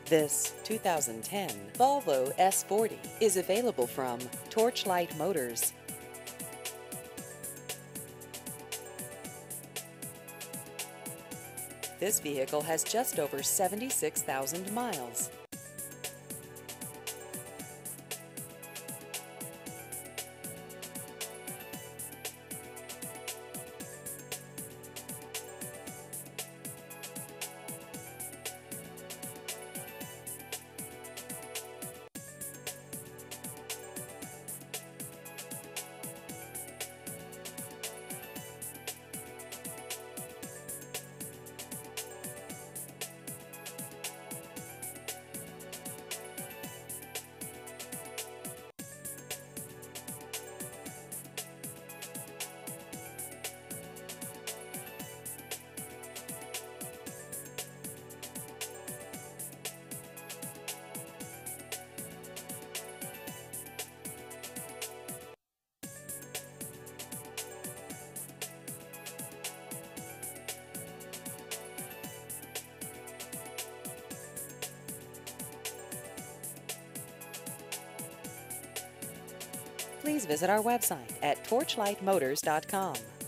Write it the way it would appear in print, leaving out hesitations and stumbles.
This 2010 Volvo S40 is available from Torchlight Motors. This vehicle has just over 76,000 miles. Please visit our website at torchlightmotors.com.